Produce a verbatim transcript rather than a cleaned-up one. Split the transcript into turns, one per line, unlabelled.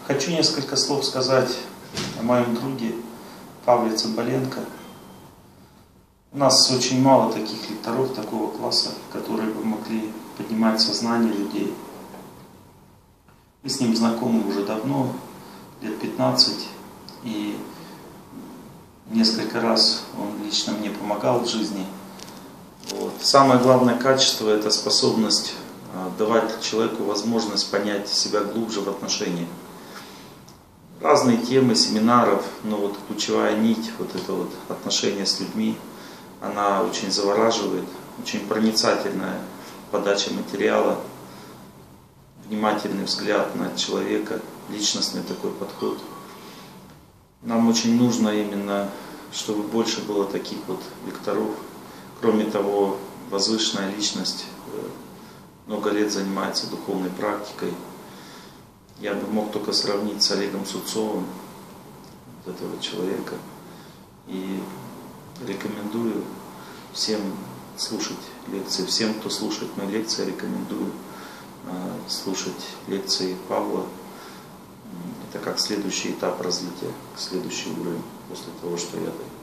Хочу несколько слов сказать о моем друге Павле Цымбаленко. У нас очень мало таких лекторов такого класса, которые бы могли поднимать сознание людей. Мы с ним знакомы уже давно, лет пятнадцать, и несколько раз он лично мне помогал в жизни. Вот. Самое главное качество – это способность давать человеку возможность понять себя глубже в отношениях. Разные темы семинаров, но вот ключевая нить, вот это вот отношение с людьми, она очень завораживает, очень проницательная подача материала, внимательный взгляд на человека, личностный такой подход. Нам очень нужно именно, чтобы больше было таких вот лекторов. Кроме того, возвышенная личность много лет занимается духовной практикой. Я бы мог только сравнить с Олегом Сутцовым, вот этого человека. И рекомендую всем слушать лекции, всем, кто слушает мои лекции, рекомендую э, слушать лекции Павла. Это как следующий этап развития, следующий уровень после того, что я даю.